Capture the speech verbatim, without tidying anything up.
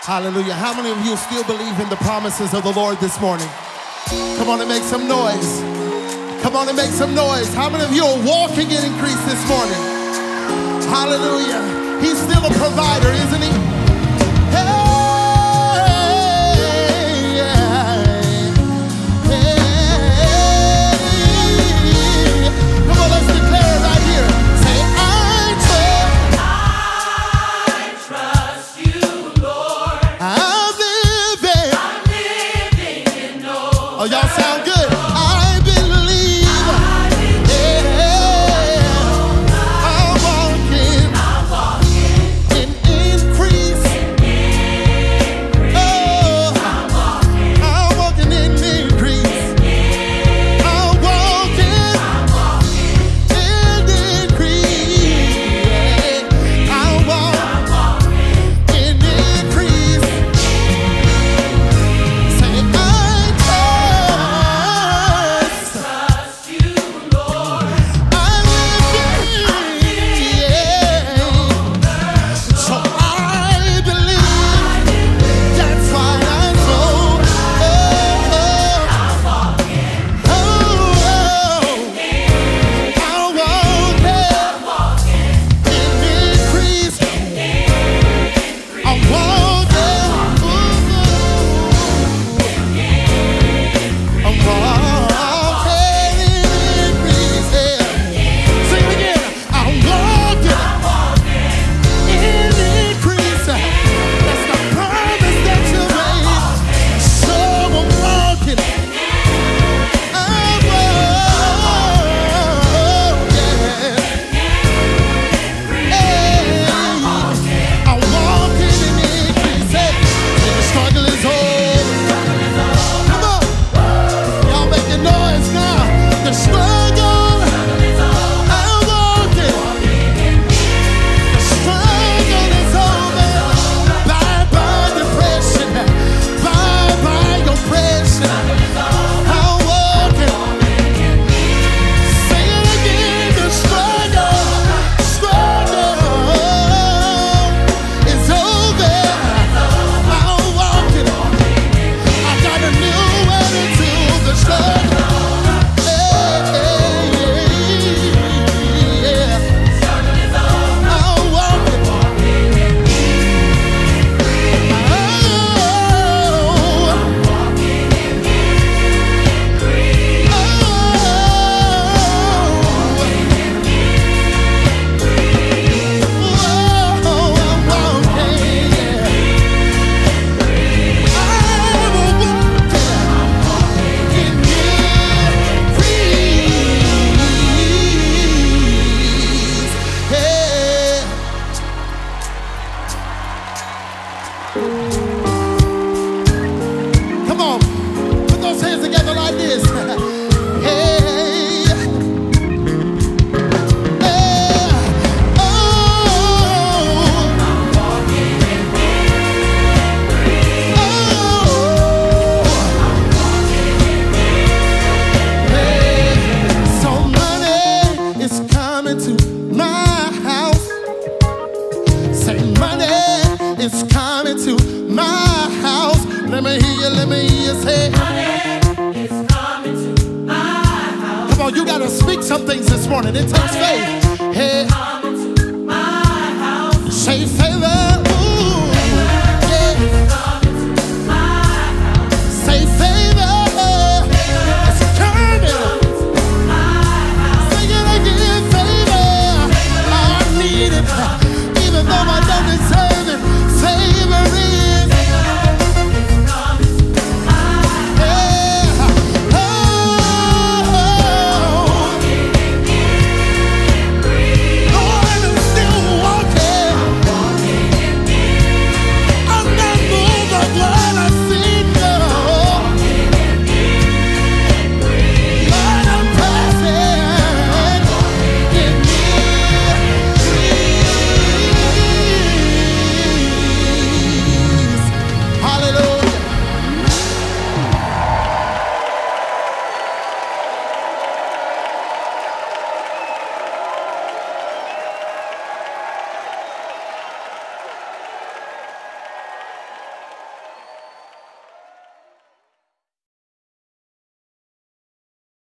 Hallelujah. How many of you still believe in the promises of the Lord this morning? Come on and make some noise. Come on and make some noise. How many of you are walking in increase this morning? Hallelujah. He's still a provider, isn't he? Hey! Oh, y'all sound good. I believe. I believe. Yeah. I'm walking. I'm walking in increase. In increase. Oh, I'm walking. I'm walking in increase. In I'm walking. I'm walking in increase. I'm walking in increase. Say I. Come on, put those hands together like this. Hey, hey, oh, I'm walking in victory. Oh, I'm walking in victory. Hey, so money is coming to my house. Say money is coming to my house. Let me hear you, let me hear you say money is coming to my house. Come on, you gotta speak some things this morning. It takes faith. Hey, coming to my house. Say favor.